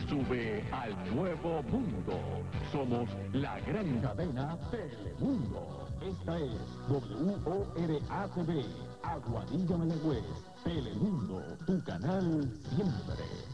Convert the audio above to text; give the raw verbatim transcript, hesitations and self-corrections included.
sube al nuevo mundo. Somos la gran cadena Telemundo. Esta es W O R A T V, Aguadilla Mayagüez. Telemundo, tu canal siempre.